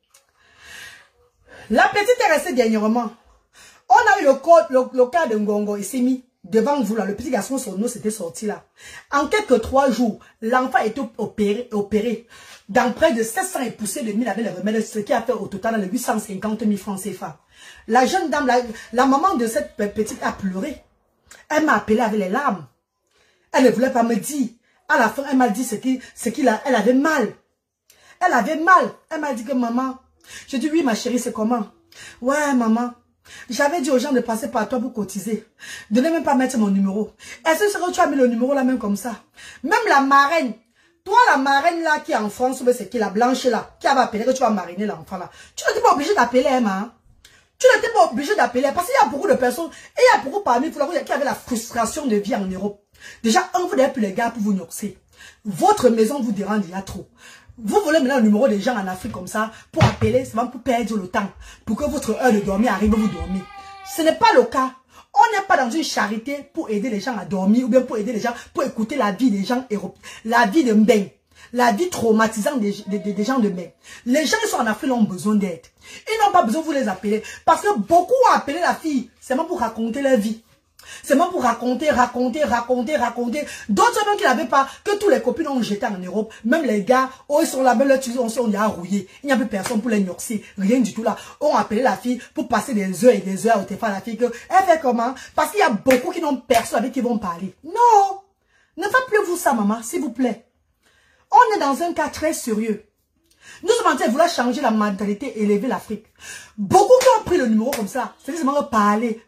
La petite est restée dernièrement. On a eu le cas de Ngongo et Simi devant vous là. Le petit garçon, son nom s'était sorti là. En quelques 3 jours, l'enfant a été opéré dans près de 700 et poussé de 1000 avec les remèdes, ce qui a fait au total 850 000 francs CFA. La jeune dame, la maman de cette petite a pleuré. Elle m'a appelé avec les larmes. Elle ne voulait pas me dire. À la fin, elle m'a dit elle avait mal. Elle avait mal. Elle m'a dit que maman. Je dis oui ma chérie, c'est comment? Ouais maman. J'avais dit aux gens de passer par toi pour cotiser. De ne même pas mettre mon numéro. Est-ce que tu as mis le numéro là même comme ça? Même la marraine. Toi la marraine là qui est en France, c'est qui la blanche là, qui avait appelé que tu vas mariner l'enfant là. Tu n'étais pas obligé d'appeler Emma. Tu n'étais pas obligé d'appeler parce qu'il y a beaucoup de personnes. Et il y a beaucoup parmi vous qui avaient la frustration de vie en Europe. Déjà, vous n'avez plus les gars pour vous noxer. Votre maison vous dérange déjà trop. Vous voulez maintenant le numéro des gens en Afrique comme ça pour appeler, c'est vraiment pour perdre le temps. Pour que votre heure de dormir arrive, vous dormir. Ce n'est pas le cas. On n'est pas dans une charité pour aider les gens à dormir ou bien pour aider les gens, pour écouter la vie des gens européens. La vie de Mbeng. La vie traumatisante des gens de Mbeng. Les gens qui sont en Afrique ont besoin d'aide. Ils n'ont pas besoin de vous les appeler. Parce que beaucoup ont appelé la fille. C'est même pour raconter leur vie. C'est même pour raconter. D'autres même qui n'avaient pas, que tous les copines ont jeté en Europe. Même les gars, oh, ils sont là-bas, on y a rouillé. Il n'y a plus personne pour les noxer. Rien du tout là. On a appelé la fille pour passer des heures et des heures au téléphone à la fille. Elle fait comment? Parce qu'il y a beaucoup qui n'ont personne avec qui vont parler. Non! Ne faites plus vous ça, maman, s'il vous plaît. On est dans un cas très sérieux. Nous sommes en train de vouloir changer la mentalité et élever l'Afrique. Beaucoup qui ont pris le numéro comme ça, c'est seulement parler.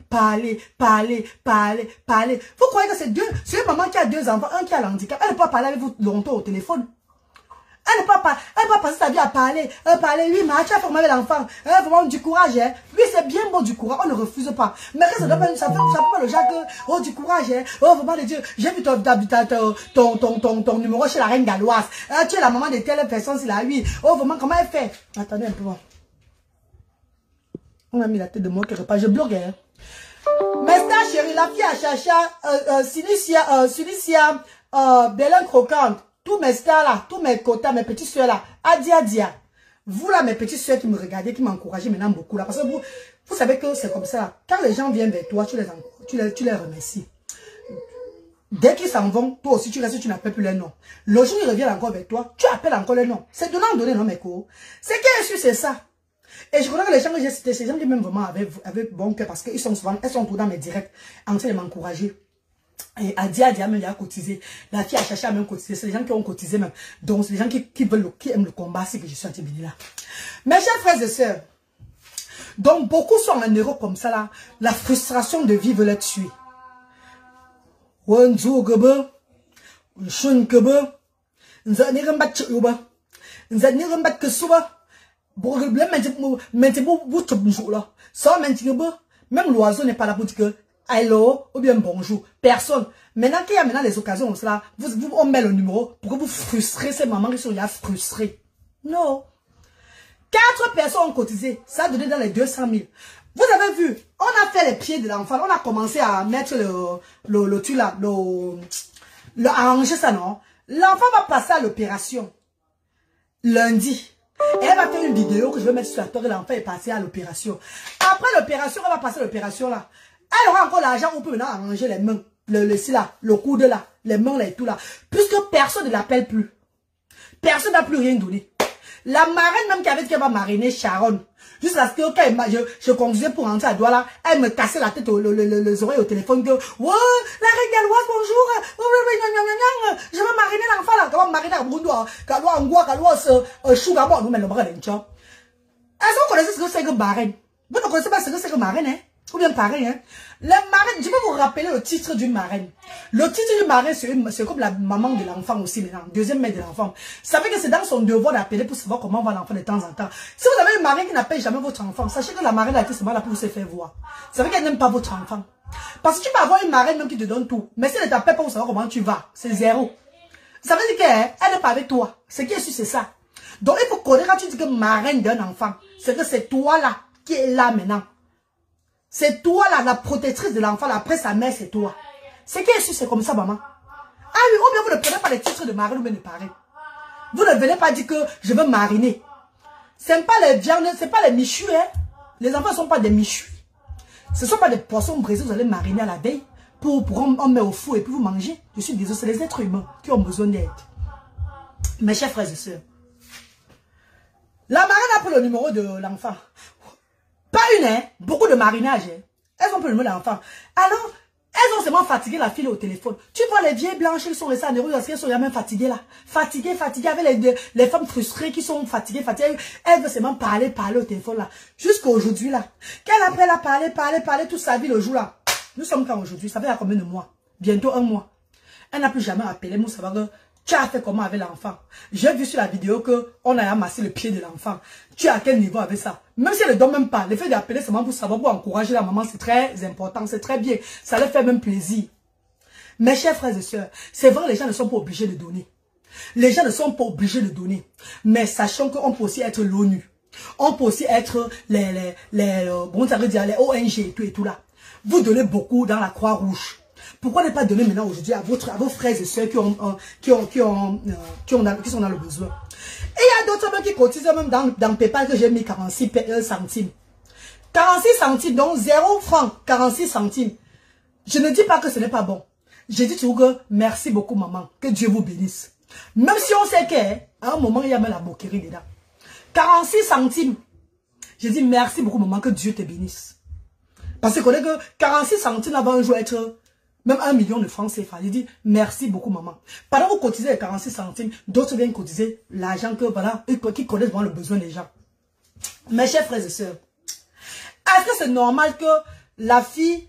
Vous croyez que c'est une maman qui a 2 enfants, un qui a l'handicap, elle ne peut pas parler avec vous longtemps au téléphone. Elle ne peut pas passer sa vie à parler. Oui, mais tu as formé l'enfant. Vraiment du courage, hein. Oui, c'est bien beau du courage, on ne refuse pas. Mais ça ne fait pas le genre que, oh, du courage, hein. Oh, vraiment de Dieu, j'ai vu ton numéro chez la reine galloise. Tu es la maman de telle personne, c'est la oui. Oh, vraiment, comment elle fait? Attendez un peu. On a mis la tête de moi quelque part, je bloque, hein. Mais ça, chérie, la fille a cherché, Silicia, Bélin croquante. Tous mes stars là, tous mes quotas, mes petites soeurs là, Adia. Vous là, mes petites soeurs qui me regardez, qui m'encouragez maintenant beaucoup là, parce que vous savez que c'est comme ça. Quand les gens viennent vers toi, tu les remercies. Dès qu'ils s'en vont, toi aussi tu restes, tu n'appelles plus les noms. Le jour où ils reviennent encore vers toi, tu appelles encore les noms. C'est donnant, non, mes co. C'est qui est sûr, c'est ça. Et je connais que les gens que j'ai cités, c'est des gens qui m'aiment vraiment avec bon cœur, parce qu'ils sont souvent, elles sont tout dans mes directs, en train de m'encourager. Et Adia même il a cotisé. La fille a cherché à même cotiser. C'est les gens qui ont cotisé même. Donc c'est les gens qui aiment le combat, c'est que je suis à Tibini là. Mes chers frères et sœurs, donc beaucoup sont en heureux comme ça là. La frustration de vivre les tuer. Même l'oiseau n'est pas là pour dire que hello ou bien bonjour. Personne. Maintenant qu'il y a maintenant des occasions comme cela, on met le numéro pour que vous frustrez ces mamans qui sont là frustrées. Non. 4 personnes ont cotisé. Ça a donné dans les 200 000. Vous avez vu, on a fait les pieds de l'enfant. On a commencé à mettre arranger ça, non? L'enfant va passer à l'opération lundi. Et elle va faire une vidéo que je vais mettre sur la toile. L'enfant est passé à l'opération. Après l'opération, elle va passer à l'opération là. Elle aura encore l'argent, on peut maintenant arranger les mains, le coude là, les mains là et tout là. Puisque personne ne l'appelle plus. Personne n'a plus rien donné. La marraine même qui avait dit qu'elle va mariner Sharon. Jusqu'à ce que quand je conduisais pour rentrer à Douala, elle me cassait la tête, les oreilles au téléphone. Que, wow, la reine galloise, bonjour. Je vais mariner l'enfant là. Comment mariner à Burundi, Sugar, nous mettons le bras d'un chat. Est-ce que vous connaissez ce que c'est que marraine? Vous ne connaissez pas ce que c'est que marraine, hein? Ou bien pareil, hein? La marraine, je vais vous rappeler le titre d'une marraine. Le titre d'une marraine, c'est comme la maman de l'enfant aussi maintenant, deuxième mère de l'enfant. Ça veut dire que c'est dans son devoir d'appeler pour savoir comment va l'enfant de temps en temps. Si vous avez une marraine qui n'appelle jamais votre enfant, sachez que la marraine a été seulement là pour se faire voir. Ça veut dire qu'elle n'aime pas votre enfant. Parce que tu peux avoir une marraine même qui te donne tout, mais si elle ne t'appelle pas pour savoir comment tu vas, c'est zéro. Ça veut dire qu'elle n'est pas avec toi. Ce qui est sûr, c'est ça. Donc il faut connaître quand tu dis que marraine d'un enfant, c'est que c'est toi là qui est là maintenant. C'est toi là, la protectrice de l'enfant, après sa mère, c'est toi. C'est qui est sûr, c'est comme ça, maman. Ah oui, ou bien vous ne prenez pas les titres de marraine ou bien de parrain. Vous ne venez pas dire que je veux mariner. Ce n'est pas les viandes, ce n'est pas les michus, hein. Les enfants ne sont pas des michus. Ce ne sont pas des poissons brisés, vous allez mariner à la veille pour on met au four et puis vous mangez. Je suis désolée, c'est les êtres humains qui ont besoin d'aide. Mes chers frères et sœurs, la marraine a pris le numéro de l'enfant. Pas une, hein? Beaucoup de marinage. Hein? Elles ont pris le numéro de l'enfant. Alors, elles ont seulement fatigué la fille au téléphone. Tu vois les vieilles blanches qui sont restées en Europe, elles sont même fatiguées là. Fatiguées, avec les femmes frustrées qui sont fatiguées. Elles veulent seulement parler au téléphone là. Jusqu'à aujourd'hui là. Qu'elle après la parler toute sa vie le jour là. Nous sommes quand aujourd'hui? Ça fait à combien de mois? Bientôt 1 mois. Elle n'a plus jamais appelé pour savoir que tu as fait comment avec l'enfant. J'ai vu sur la vidéo que on a amassé le pied de l'enfant. Tu es à quel niveau avec ça? Même si elle ne donne même pas, le fait d'appeler seulement pour savoir, pour encourager la maman, c'est très important, c'est très bien. Ça leur fait même plaisir. Mes chers frères et sœurs, c'est vrai, les gens ne sont pas obligés de donner. Les gens ne sont pas obligés de donner. Mais sachant qu'on peut aussi être l'ONU. On peut aussi être les ONG et tout là. Vous donnez beaucoup dans la Croix-Rouge. Pourquoi ne pas donner maintenant aujourd'hui à vos frères et sœurs qui sont dans le besoin? Et il y a d'autres même qui cotisent même dans PayPal que j'ai mis 46 centimes. 46 centimes, donc 0 francs, 46 centimes. Je ne dis pas que ce n'est pas bon. Je dis toujours que merci beaucoup maman, que Dieu vous bénisse. Même si on sait qu'à un moment il y a même la moquerie dedans. 46 centimes. Je dis merci beaucoup maman, que Dieu te bénisse. Parce que que 46 centimes avant un jour être même 1 million de francs CFA. Je dis merci beaucoup maman. Pendant que vous cotisez les 46 centimes, d'autres viennent cotiser l'argent que voilà, qui connaissent vraiment le besoin des gens. Mes chers frères et sœurs, est-ce que c'est normal que la fille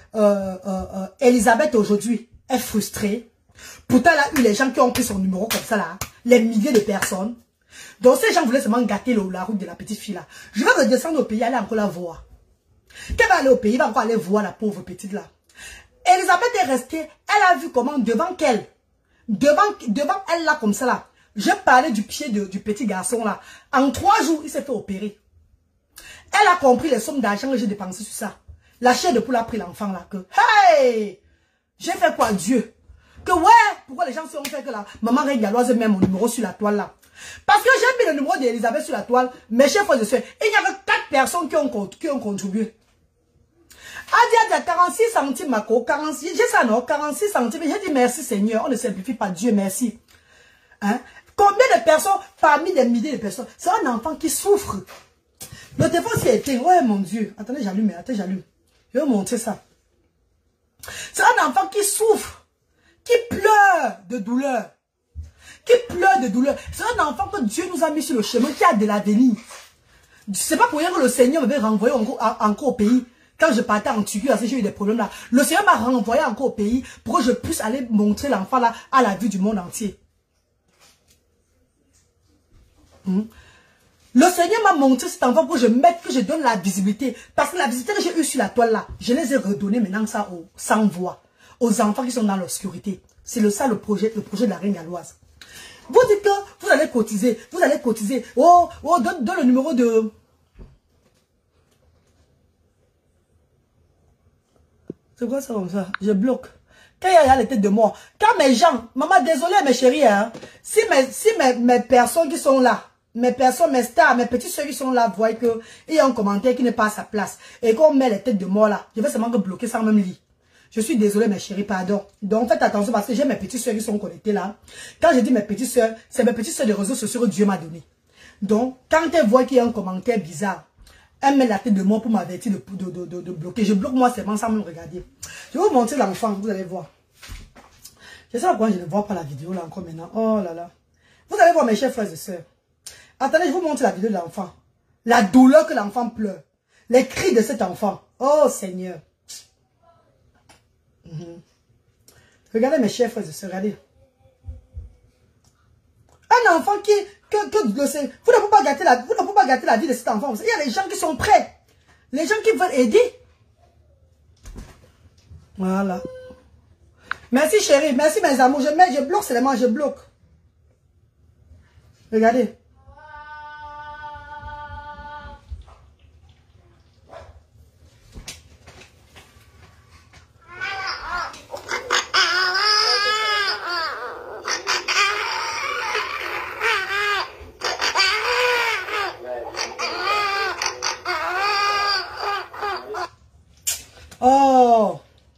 Elisabeth aujourd'hui est frustrée? Pourtant elle a eu les gens qui ont pris son numéro comme ça là, les milliers de personnes. Donc ces gens voulaient seulement gâter la route de la petite fille là. Je vais redescendre au pays, aller encore la voir. Qu'elle va aller au pays, il va encore aller voir la pauvre petite là. Elisabeth est restée, elle a vu comment devant elle là comme ça là, je parlais du pied du petit garçon là. En 3 jours, il s'est fait opérer. Elle a compris les sommes d'argent que j'ai dépensées sur ça. La chair de poule a pris l'enfant là que, hey! J'ai fait quoi Dieu? Que ouais, pourquoi les gens se ont fait que la maman Reine Galloise met mon numéro sur la toile là. Parce que j'ai mis le numéro d'Elisabeth sur la toile, mes chers frères et sœurs, il y avait 4 personnes qui ont contribué. Adia 46 centimes, Mako, 46, j'ai ça non, 46 centimes. J'ai dit merci Seigneur, on ne simplifie pas, Dieu merci. Hein? Combien de personnes, parmi des milliers de personnes, c'est un enfant qui souffre. Le téléphone s'est éteint, ouais mon Dieu. Attendez, j'allume, j'allume. Je vais vous montrer ça. C'est un enfant qui souffre, qui pleure de douleur. Qui pleure de douleur. C'est un enfant que Dieu nous a mis sur le chemin, qui a de l'avenir. C'est pas pour rien que le Seigneur m'avait renvoyé encore au pays. Quand je partais en Turquie, j'ai eu des problèmes là. Le Seigneur m'a renvoyé encore au pays pour que je puisse aller montrer l'enfant là à la vue du monde entier. Le Seigneur m'a montré cet enfant pour que je donne la visibilité. Parce que la visibilité que j'ai eue sur la toile là, je les ai redonnées maintenant ça sans voix. Aux enfants qui sont dans l'obscurité. C'est ça le projet de la Reine Galloise. Vous dites que vous allez cotiser, Oh, donne le numéro de... C'est quoi ça comme ça? Je bloque. Quand il y a les têtes de mort. Quand mes gens, maman, désolé mes chéris, hein, si mes personnes qui sont là, mes personnes, mes stars, mes petits soeurs qui sont là, voient qu'il y a un commentaire qui n'est pas à sa place, et qu'on met les têtes de mort là, je vais seulement bloquer sans même lire. Je suis désolée mes chéris, pardon. Donc faites attention parce que j'ai mes petites soeurs qui sont connectées là. Quand je dis mes petites soeurs, c'est mes petites soeurs des réseaux sociaux que Dieu m'a donné. Donc quand elles voient qu'il y a un commentaire bizarre, elle met la tête de moi pour m'avertir de bloquer. Je bloque moi seulement sans même regarder. Je vais vous montrer l'enfant, vous allez voir. Je sais pas pourquoi je ne vois pas la vidéo là encore maintenant. Oh là là. Vous allez voir mes chers frères et sœurs. Attendez, je vous montre la vidéo de l'enfant. La douleur que l'enfant pleure. Les cris de cet enfant. Oh Seigneur. Regardez mes chers frères et sœurs, regardez. Un enfant vous ne pouvez pas gâter la vie de cet enfant. Il y a des gens qui sont prêts. Les gens qui veulent aider. Voilà. Merci chérie, merci mes amours. Je bloque seulement, je bloque. Regardez. Oh.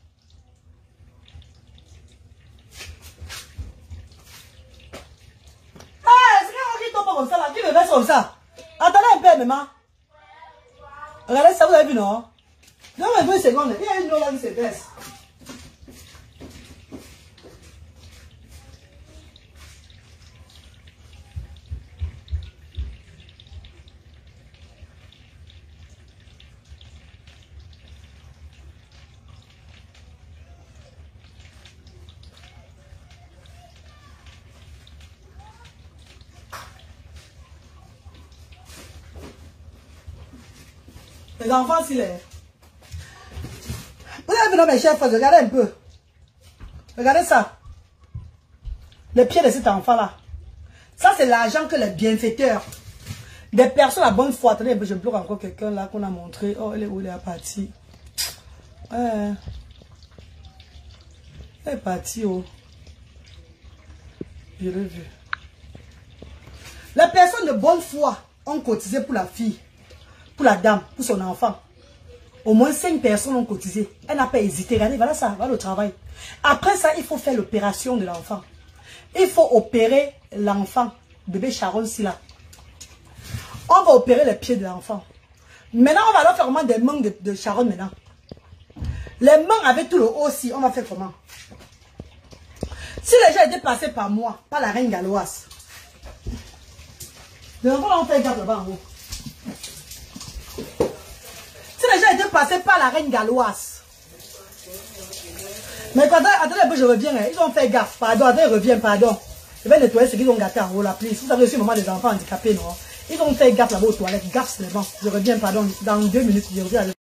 Ah, c'est quand on tombe comme ça là, qui me verse comme ça. Attendez un peu, maman. Regardez ça, vous avez vu, non? Non, mais 2 secondes, il y a une eau là qui se verse. Les enfants, s'il est. Vous avez vu dans mes chers frères, regardez un peu. Regardez ça. Le pied de cet enfant-là. Ça, c'est l'argent que les bienfaiteurs, des personnes à bonne foi. Attendez, je bloque encore quelqu'un là qu'on a montré. Oh, elle est où? Elle est partie. Elle est partie, oh. Je l'ai vu. Les personnes de bonne foi ont cotisé pour la fille. Pour la dame, pour son enfant. Au moins 5 personnes ont cotisé. Elle n'a pas hésité. Regardez, voilà ça, voilà le travail. Après ça, il faut faire l'opération de l'enfant. Il faut opérer l'enfant, bébé Sharon Silla. On va opérer les pieds de l'enfant. Maintenant, on va leur faire vraiment des mains de Sharon maintenant. Les mains avec tout le haut aussi, on va faire comment? Si les gens étaient passés par moi, par la Reine Galloise. Les enfants là, on fait garde là-bas en haut. Si les gens étaient passés par la Reine Galloise. Mais attendez un peu, je reviens. Hein. Ils ont fait gaffe. Pardon, attendez, reviens, pardon. Je vais nettoyer ce qu'ils ont gâté en haut, la please. Vous savez aussi, maman des enfants handicapés, non? Ils ont fait gaffe là-bas aux toilettes. Gaffe seulement. Je reviens, pardon. Dans 2 minutes, je reviens.